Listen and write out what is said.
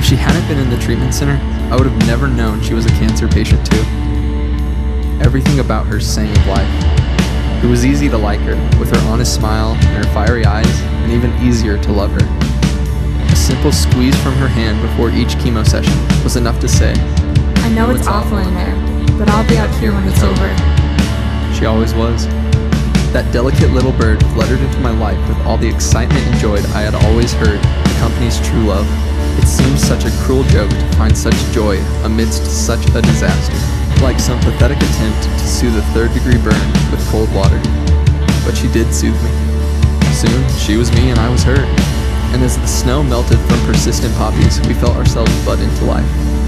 she hadn't been in the treatment center, I would have never known she was a cancer patient too. Everything about her sang of life. It was easy to like her, with her honest smile and her fiery eyes, and even easier to love her. A simple squeeze from her hand before each chemo session was enough to say, I know it's awful in there, but I'll be out here when it's over. She always was. That delicate little bird fluttered into my life with all the excitement and joy I had always heard accompanies true love. It seems such a cruel joke to find such joy amidst such a disaster, like some pathetic attempt to soothe a third-degree burn with cold water. But she did soothe me. Soon, she was me and I was her. And as the snow melted from persistent poppies, we felt ourselves bud into life.